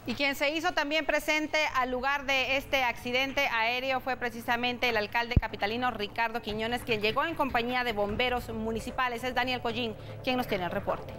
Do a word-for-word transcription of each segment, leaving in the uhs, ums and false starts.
Y quien se hizo también presente al lugar de este accidente aéreo fue precisamente el alcalde capitalino Ricardo Quiñones, quien llegó en compañía de bomberos municipales. Es Daniel Collín quien nos tiene el reporte.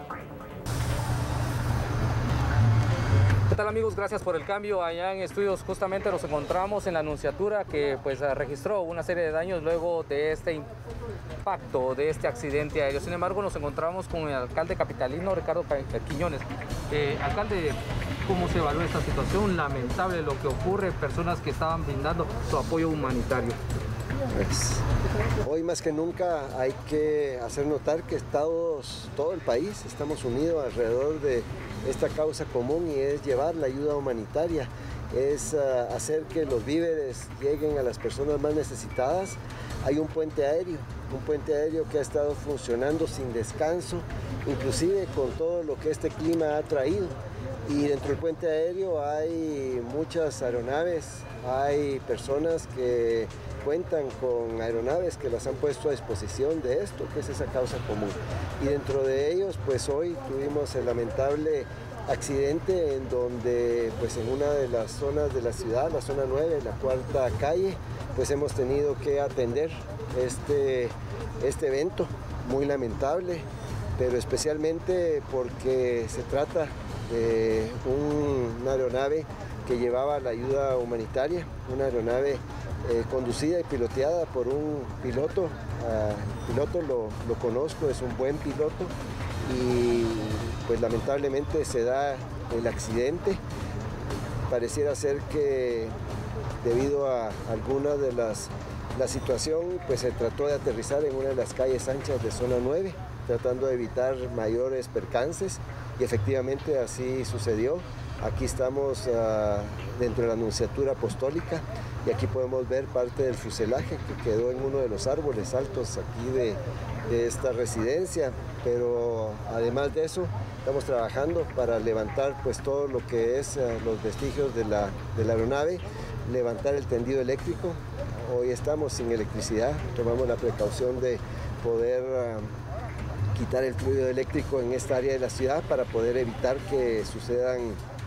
¿Qué tal, amigos? Gracias por el cambio. Allá en estudios justamente nos encontramos en la Nunciatura, que pues registró una serie de daños luego de este impacto, de este accidente aéreo. Sin embargo, nos encontramos con el alcalde capitalino Ricardo Quiñones. Eh, alcalde, ¿cómo se evalúa esta situación? Lamentable lo que ocurre, personas que estaban brindando su apoyo humanitario. Pues, hoy más que nunca hay que hacer notar que todos, todo el país estamos unidos alrededor de esta causa común, y es llevar la ayuda humanitaria, es uh, hacer que los víveres lleguen a las personas más necesitadas. Hay un puente aéreo, un puente aéreo que ha estado funcionando sin descanso, inclusive con todo lo que este clima ha traído. Y dentro del puente aéreo hay muchas aeronaves, hay personas que cuentan con aeronaves que las han puesto a disposición de esto, que es esa causa común. Y dentro de ellos, pues hoy tuvimos el lamentable accidente en donde, pues en una de las zonas de la ciudad, la zona nueve, la cuarta calle, pues hemos tenido que atender este, este evento muy lamentable, pero especialmente porque se trata de un, una aeronave que llevaba la ayuda humanitaria, una aeronave eh, conducida y piloteada por un piloto. Uh, el piloto lo, lo conozco, es un buen piloto, y pues lamentablemente se da el accidente. Pareciera ser que debido a alguna de las la situación, pues se trató de aterrizar en una de las calles anchas de zona nueve, tratando de evitar mayores percances, y efectivamente así sucedió. Aquí estamos uh, dentro de la Nunciatura Apostólica, y aquí podemos ver parte del fuselaje que quedó en uno de los árboles altos aquí de, de esta residencia. Pero además de eso, estamos trabajando para levantar pues todo lo que es uh, los vestigios de la, de la aeronave, levantar el tendido eléctrico. Hoy estamos sin electricidad, tomamos la precaución de poder uh, quitar el fluido eléctrico en esta área de la ciudad para poder evitar que sucedan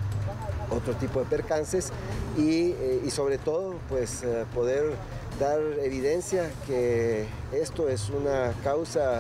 otro tipo de percances, y, eh, y sobre todo pues uh, poder dar evidencia que esto es una causa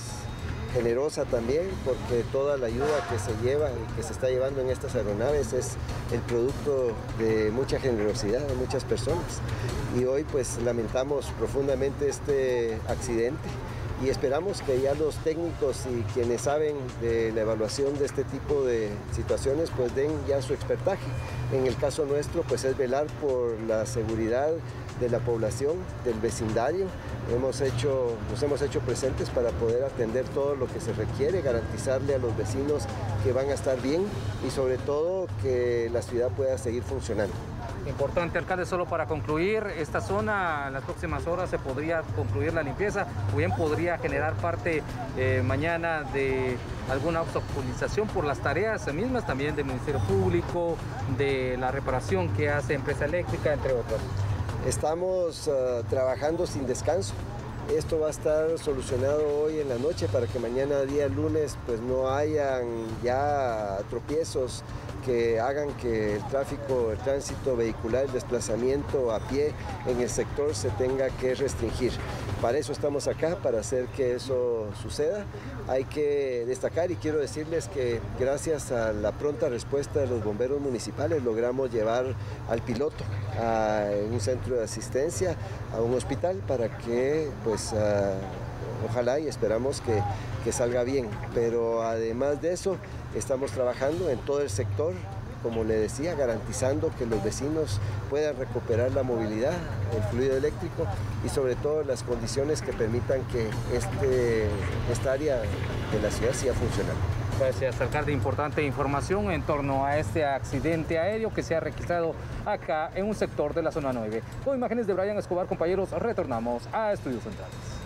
generosa también, porque toda la ayuda que se lleva y que se está llevando en estas aeronaves es el producto de mucha generosidad de muchas personas. Y hoy pues lamentamos profundamente este accidente, y esperamos que ya los técnicos y quienes saben de la evaluación de este tipo de situaciones pues den ya su expertaje. En el caso nuestro pues es velar por la seguridad de la población, del vecindario. Hemos hecho, nos hemos hecho presentes para poder atender todo lo que se requiere, garantizarle a los vecinos que van a estar bien, y sobre todo que la ciudad pueda seguir funcionando. Importante, alcalde, solo para concluir, esta zona en las próximas horas se podría concluir la limpieza, o bien podría generar parte eh, mañana de alguna obstaculización por las tareas mismas también del Ministerio Público, de la reparación que hace Empresa Eléctrica, entre otras. Estamos uh, trabajando sin descanso. Esto va a estar solucionado hoy en la noche para que mañana día lunes pues no hayan ya tropiezos que hagan que el tráfico, el tránsito vehicular, el desplazamiento a pie en el sector se tenga que restringir. Para eso estamos acá, para hacer que eso suceda. Hay que destacar, y quiero decirles que gracias a la pronta respuesta de los bomberos municipales logramos llevar al piloto a un centro de asistencia, a un hospital, para que pues uh, ojalá y esperamos que, que salga bien. Pero además de eso, estamos trabajando en todo el sector, como le decía, garantizando que los vecinos puedan recuperar la movilidad, el fluido eléctrico, y sobre todo las condiciones que permitan que este, esta área de la ciudad siga funcionando. Gracias, alcalde. Importante información en torno a este accidente aéreo que se ha registrado acá en un sector de la zona nueve. Con imágenes de Brian Escobar, compañeros, retornamos a Estudios Centrales.